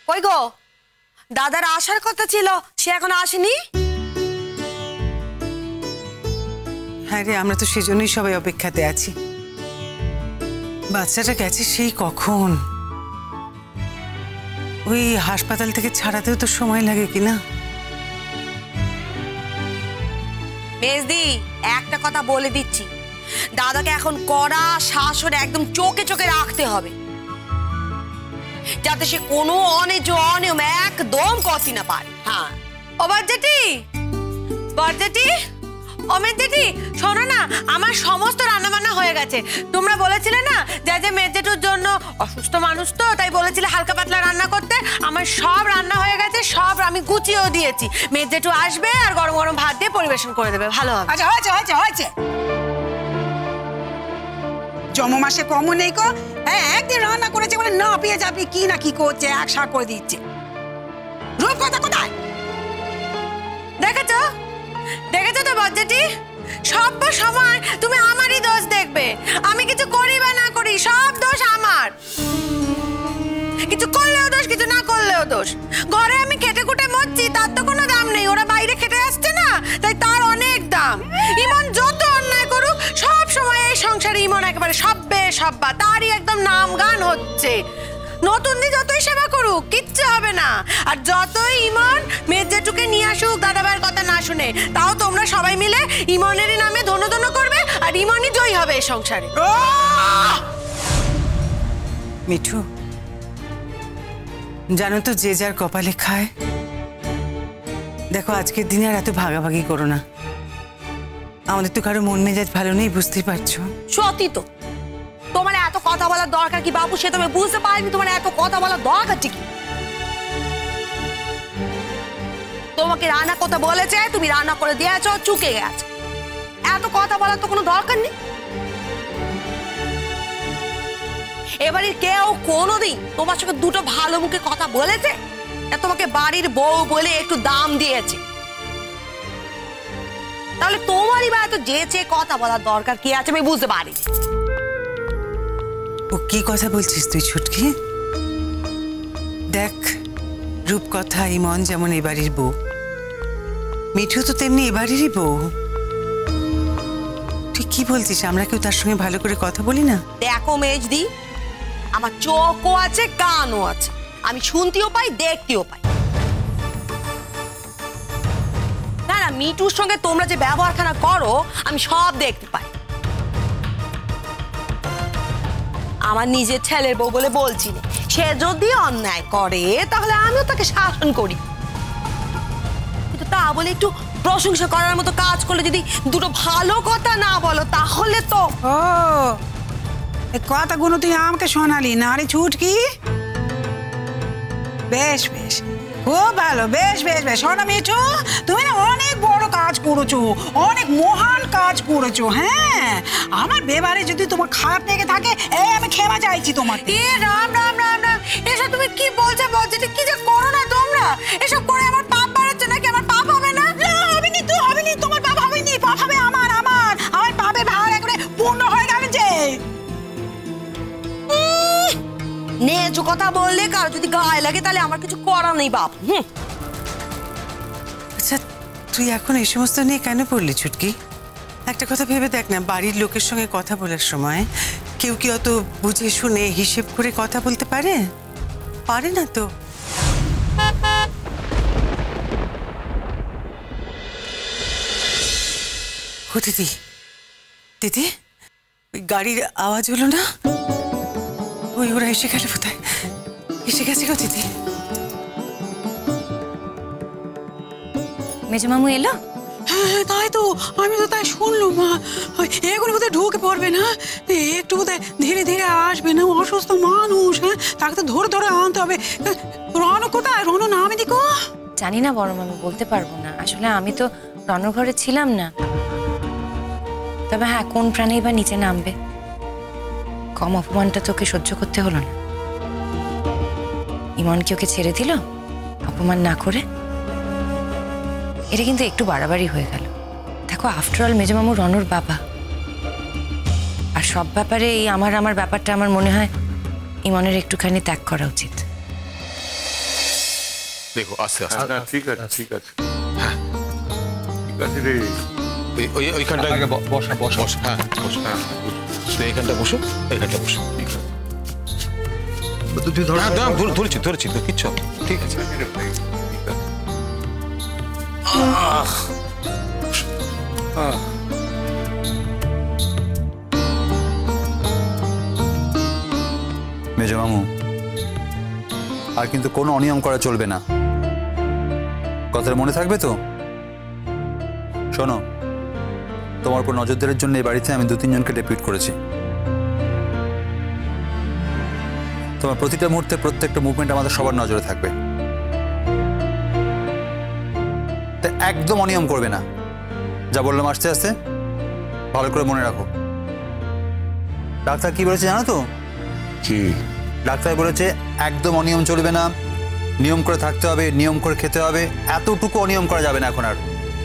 কই গো, দাদার আসার কথা ছিল, সে এখন আসেনি? হ্যাঁ রে, আমরা তো সেজন্যই সবাই অপেক্ষাতে আছি। বাচ্চাটা গেছে সেই কখন। ওই হাসপাতাল থেকে ছাড়াতেও তো সময় লাগে কিনা। মেজদি, একটা কথা বলে দিচ্ছি, দাদাকে এখন কড়া শাসন একদম চোখে চোখে রাখতে হবে, যাতে সে কোনো অনিয়ম একদম করতে না পারে। হ্যাঁ ও বাজেটি, বাজেটি, অমিত দিদি শোনো না, আমার সমস্ত রান্নাবান্না হয়ে গেছে। তোমরা বলেছিলে না যে মেজেটুর জন্য অসুস্থ মানুষ, তো তাই বলেছিলে হালকা পাতলা রান্না করতে। আমার সব রান্না হয়ে গেছে, সব আমি গুছিয়েও দিয়েছি। মেজেটু আসবে আর গরম গরম ভাত দিয়ে পরিবেশন করে দেবে, ভালো হবে। আচ্ছা হয়েছে হয়েছে হয়েছে, জম মাসে কমও নেই কো। হ্যাঁ, একদিন রান্না করেছে বলে না পেয়ে যাবি কি না কি করছে, এক শাক করে দিচ্ছে। রূপ কথা কোথায়? দেখেছো দেখেছো তো বাজেটি, সব সময় তুমি আমারই দোষ দেখবে। আমি কিছু করি বা না করি সব দোষ আমার। কিছু করলেও দোষ, কিছু না করলেও দোষ। ঘরে আমি খেটে খুটে মরছি, তার তো কোনো দাম নেই। ওরা বাইরে খেটে আসছে না, তাই তার অনেক দাম। ইমন যত অন্যায় করুক, সব সময় এই সংসারে ইমন একেবারে সব্বা, তারই একদম নাম গান হচ্ছে। নতুন দি যতই সেবা করুক কিচ্ছু হবে না। আর যতই ইমন মেজেটুকে নিয়ে আসুক দাদা ভাইয়ের কথা না শুনে, তাও তোমরা সবাই মিলে ইমনেরই নামে ধন্য করবে, আর ইমনই জয়ী হবে এই সংসারে। মিঠু, জানো তো যে যার কপালে খায়। দেখো, আজকের দিনে আর এত ভাগাভাগি করো না। আমাদের তো কারো মন মেজাজ ভালো নেই, বুঝতেই পারছো। সত্যি তো, তোমার এত কথা বলার দরকার কি বাবু? সে তুমি বুঝতে পারবি তোমার এত কথা বলার দরকার কি? তোমাকে রান্না করতে বলেছে, তুমি রান্না করে দিয়েছো, চুকে গেছে। এত কথা বলার তো কোনো দরকার নেই। এবারে কেউ কোনোদিন তোমার সঙ্গে দুটো ভালো মুখে কথা বলেছে? তোমাকে বাড়ির বউ বলে একটু দাম দিয়েছে, তাহলে তোমারই বা এত যেচে কথা বলার দরকার কি আছে আমি বুঝতে পারি। ও কি কথা বলছিস তুই ছুটকি? দেখ, রূপকথা ইমন যেমন এ বাড়ির বউ, মিঠু তো তেমনি এ বাড়িরই বউ। তুই কি বলছিস? আমরা কেউ তার সঙ্গে ভালো করে কথা বলি না? দেখো মেজদি, আমার চোখও আছে, কানও আছে, আমি শুনতেও পাই, দেখতেও পাই। না না, মিঠুর সঙ্গে তোমরা যে ব্যবহারখানা করো আমি সব দেখতে পাই। আমার নিজের ছেলের বউ বলে বলছি না, সে যদি অন্যায় করে তাহলে আমিও তাকে শাসন করি, কিন্তু তা বলে একটু প্রশংসা করার মতো কাজ করলে যদি দুটো ভালো কথা না বলো তাহলে তো। ও, এই কথাগুলো তুই আমাকে শোনালি না রে ছুটকি? বেশ বেশ, খুব ভালো, বেশ বেশ বেশ। শোনো মিঠু, তুমি না অনেক বড় কাজ করেছো, অনেক মহান কাজ করেছো। হ্যাঁ, আমার ব্যাপারে যদি তোমার খারাপ লেগে থাকে, আমি ক্ষমা চাইছি তোমার। এ রাম রাম রাম রাম, এসব তুমি কি বলছো? কি যে করো না তোমরা, এসব করে আমার পাপ বাড়াচ্ছে নাকি? আমার পাপ হবে না? হবেনি, তুই হবেনি, তোমার পাপ হবেনি, পাপ হবে আমার। আমার পাপের ভার একবারে পূর্ণ হয়ে গেল যে। ন্যায্য কথা বললে কারো যদি গায়ে লাগে তাহলে আমার কিছু করার নেই বাপ। আচ্ছা, তুই এখন এই সমস্ত নিয়ে কেন পড়লি ছুটকি? একটা কথা ভেবে দেখ না, বাড়ির লোকের সঙ্গে কথা বলার সময় কেউ কি অত বুঝে শুনে হিসেব করে কথা বলতে পারে? পারে না তো। ও দিদি, দিদি, ওই গাড়ির আওয়াজ হলো না? ওই ওরা এসে গেল কোথায়? এসে গেছে গো দিদি। মেজমামু এলো? হ্যাঁ তাই তো, আমি তো তাই শুনলাম। এগুলো বোধহয় ঢুকে পড়বে না, একটু বোধহয় ধীরে ধীরে আসবে না। অসুস্থ মানুষ, হ্যাঁ, তাকে তো ধরে ধরে আনতে হবে। রণ কোথায়? রণ নামে দিকো। জানি না বড় মামু, বলতে পারবো না। আসলে আমি তো রণঘরে ছিলাম না। তবে হ্যাঁ, কোন প্রাণেই বা নিচে নামবে? কম অপমানটা তোকে সহ্য করতে হলো না। ইমন কি ওকে ছেড়ে দিল অপমান না করে? এটা কিন্তু একটু বাড়াবাড়ি হয়ে গেল। দেখো, আফটারঅল মেজমামু রণর বাবা, আর সব ব্যাপারে এই আমার ব্যাপারটা আমার মনে হয় ইমনের একটুখানি ত্যাগ করা উচিত। দেখো আস্তে আস্তে। না ঠিক আছে ঠিক আছে, ঠিক আছে রে। ওইখানটা বসা বসা বস, হ্যাঁ বস, হ্যাঁ এইখানটা বসো, এইখানটা বসো। ঠিক আছে। তুই ধর, হ্যাঁ ধরেছি ধরেছি, তো কিচ্ছু হবে না। ঠিক আছে। মেজো মামু, আর কিন্তু কোনো অনিয়ম করা চলবে না, কথাটা মনে থাকবে তো? শোনো, তোমার উপর নজরদারির জন্য এই বাড়িতে আমি 2-3 জনকে ডেপুট করেছি। তোমার প্রতিটা মুহূর্তে প্রত্যেকটা মুভমেন্ট আমাদের সবার নজরে থাকবে, তাই একদম অনিয়ম করবে না। যা বললাম আস্তে আস্তে ভালো করে মনে রাখো। ডাক্তার কি বলেছে জানো তো? কি ডাক্তার বলেছে একদম অনিয়ম চলবে না, নিয়ম করে থাকতে হবে, নিয়ম করে খেতে হবে, এতটুকু অনিয়ম করা যাবে না এখন আর।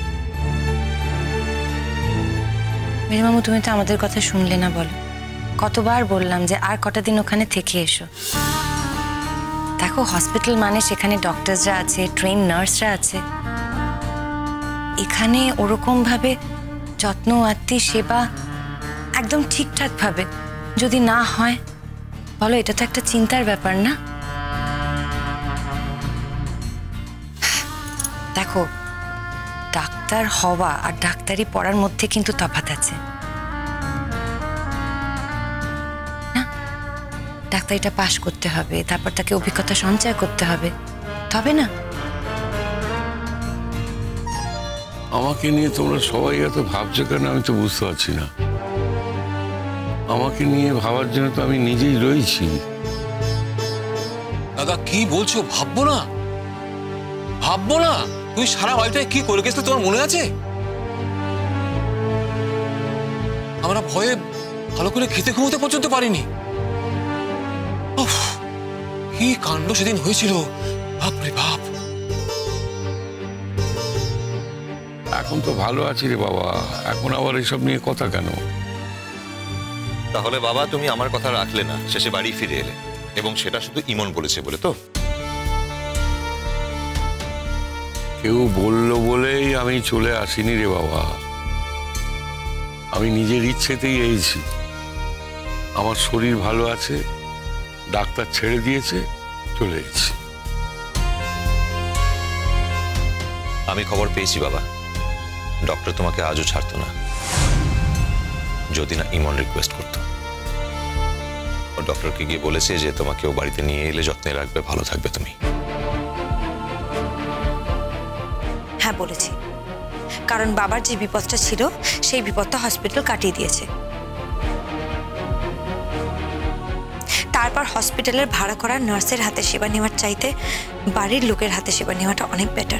মেজমামু, তুমি তো আমাদের কথা শুনলে না, বলো। কতবার বললাম যে আর কটা দিন ওখানে থেকে এসো। দেখো, হসপিটাল মানে সেখানে ডক্টরসরা আছে, ট্রেন নার্সরা আছে। এখানে ওরকম ভাবে যত্ন আত্মীয় সেবা একদম ঠিকঠাক ভাবে যদি না হয়, বলো, এটা তো একটা চিন্তার ব্যাপার না? দেখো, ডাক্তার হওয়া আর ডাক্তারি পড়ার মধ্যে কিন্তু তফাৎ আছে না? ডাক্তারিটা পাশ করতে হবে, তারপর তাকে অভিজ্ঞতা সঞ্চয় করতে হবে, তবে না? আমাকে নিয়ে তোমরা সবাই এত ভাবছো কেন আমি তো বুঝতে পারছি না। আমাকে নিয়ে ভাবার জন্য তো আমি নিজেই রয়েছি। দাদা কি বলছো? ভাববো না, ভাববো না? তুই সারা বাড়িটায় কি করে গেছিস তোমার মনে আছে? আমরা ভয়ে ভালো করে খেতে ঘুমোতে পর্যন্ত পারিনি। উফ, কি কাণ্ড সেদিন হয়েছিল, বাপরে বাপ। এখন তো ভালো আছি রে বাবা, এখন আবার এসব নিয়ে কথা কেন? তাহলে বাবা তুমি আমার কথা রাখলে না, শেষে বাড়ি ফিরে এলে, এবং সেটা শুধু ইমন বলেছে বলে তো? কেউ বললো বলেই আমি চলে আসিনি রে বাবা, আমি নিজের ইচ্ছেতেই এসেছি। আমার শরীর ভালো আছে, ডাক্তার ছেড়ে দিয়েছে, চলে এসেছি। আমি খবর পেয়েছি বাবা, ডক্টর তোমাকে আজও ছাড়তো না যদি না ইমন রিকোয়েস্ট করতো। ও ডক্টরকে গিয়ে বলেছে যে তোমাকে ও বাড়িতে নিয়ে এলে যত্নে রাখবে, ভালো থাকবে তুমি। হ্যাঁ বলেছি, কারণ বাবার যে বিপদটা ছিল সেই বিপদটা হসপিটাল কাটিয়ে দিয়েছে। তারপর হসপিটালের ভাড়া করা নার্সের হাতে সেবা নেওয়ার চাইতে বাড়ির লোকের হাতে সেবা নেওয়াটা অনেক বেটার।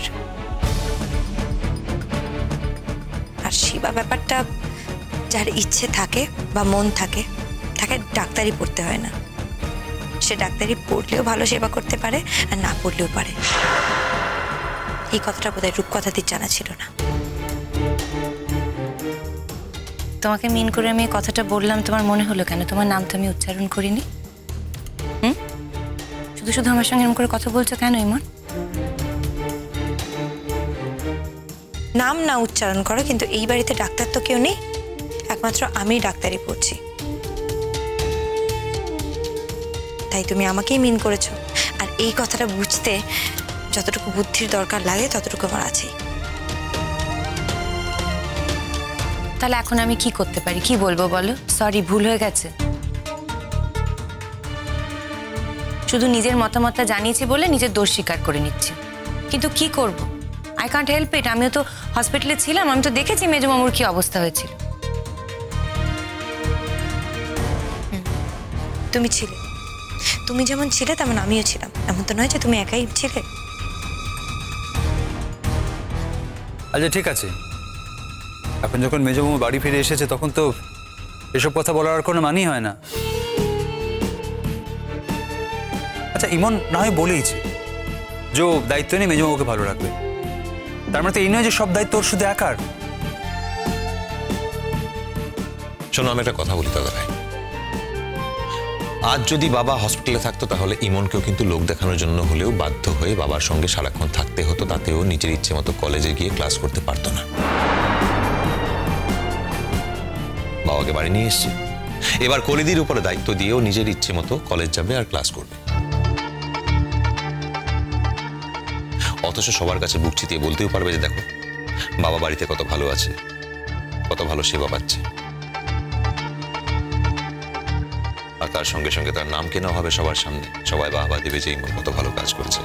আর সেবা ব্যাপারটা যার ইচ্ছে থাকে বা মন থাকে, তাকে ডাক্তারি পড়তে হয় না। সে ডাক্তারি পড়লেও ভালো সেবা করতে পারে, আর না পড়লেও পারে। এই কথাটা বোধহয় রূপকথাটির জানা ছিল না। তোমাকে মিন করে আমি এই কথাটা বললাম, তোমার মনে হলো কেন? তোমার নাম তো আমি উচ্চারণ করিনি। শুধু শুধু আমার সঙ্গে এরকম করে কথা বলছো কেন ইমন? নাম না উচ্চারণ করো, কিন্তু এই বাড়িতে ডাক্তার তো কেউ নেই, একমাত্র আমি ডাক্তারি পড়ছি। তাই তুমি আমাকেই মিন করেছো। আর এই কথাটা বুঝতে যতটুকু বুদ্ধির দরকার লাগে ততটুকু আমার আছেই। তাহলে এখন আমি কি করতে পারি? কি বলবো বলো? সরি, ভুল হয়ে গেছে। শুধু নিজের মতামতটা জানিয়েছি বলে নিজের দোষ স্বীকার করে নিচ্ছি, কিন্তু কি করব? I can't help it. আমিও তো হসপিটালে ছিলাম, আমি তো দেখেছি মেজো মামুর কি অবস্থা হয়েছিল। তুমি ছিলে, তুমি যেমন ছিলে তেমন আমিও ছিলাম। এমন তো নয় যে তুমি একাই ছিলে। আচ্ছা ঠিক আছে, এখন যখন মেজো মামু বাড়ি ফিরে এসেছে তখন তো এসব কথা বলার আর কোনো মানই হয় না। আচ্ছা ইমন না হয় বলেইছে যে দায়িত্ব নিয়ে মেজো মামুকে ভালো রাখবে, তার মানে তো এই নয় যে সব দায়িত্ব ওর শুধু একার। শোনো, আমি একটা কথা বলি দাদা ভাই, আজ যদি বাবা হসপিটালে থাকতো তাহলে ইমনকেও কিন্তু লোক দেখানোর জন্য হলেও বাধ্য হয়ে বাবার সঙ্গে সারাক্ষণ থাকতে হতো, তাতেও নিজের ইচ্ছে মতো কলেজে গিয়ে ক্লাস করতে পারতো না। বাবাকে বাড়ি নিয়ে এসছে, এবার কলিদির উপরে দায়িত্ব দিয়েও নিজের ইচ্ছে মতো কলেজ যাবে আর ক্লাস করবে। অথচ সবার কাছে বুক চিতিয়ে বলতেও পারবে যে দেখো বাবা বাড়িতে কত ভালো আছে, কত ভালো সেবা পাচ্ছে। আর তার সঙ্গে সঙ্গে তার নাম কেনা হবে সবার সামনে, সবাই বাবা দেবে যে ইমন কত ভালো কাজ করেছে।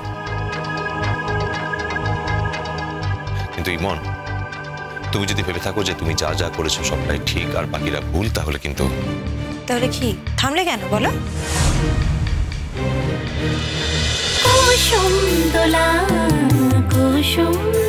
কিন্তু ইমন, তুমি যদি ভেবে থাকো যে তুমি যা যা করেছো সবটাই ঠিক আর বাকিরা ভুল, তাহলে কিন্তু তাহলে কি থামলে কেন বলো? কুসুম দোলা কুসুম